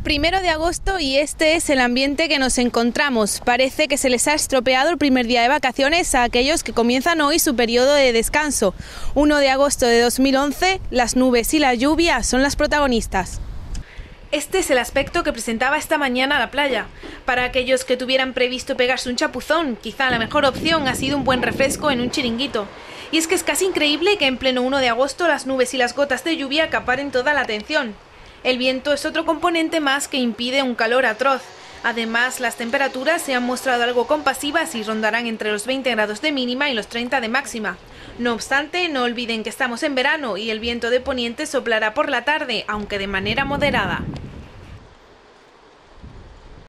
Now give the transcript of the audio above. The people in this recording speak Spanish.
1 de agosto y este es el ambiente que nos encontramos. Parece que se les ha estropeado el primer día de vacaciones a aquellos que comienzan hoy su periodo de descanso. 1 de agosto de 2011, las nubes y la lluvia son las protagonistas. Este es el aspecto que presentaba esta mañana la playa. Para aquellos que tuvieran previsto pegarse un chapuzón, quizá la mejor opción ha sido un buen refresco en un chiringuito. Y es que es casi increíble que en pleno 1 de agosto las nubes y las gotas de lluvia acaparen toda la atención. El viento es otro componente más que impide un calor atroz. Además, las temperaturas se han mostrado algo compasivas y rondarán entre los 20 grados de mínima y los 30 de máxima. No obstante, no olviden que estamos en verano y el viento de poniente soplará por la tarde, aunque de manera moderada.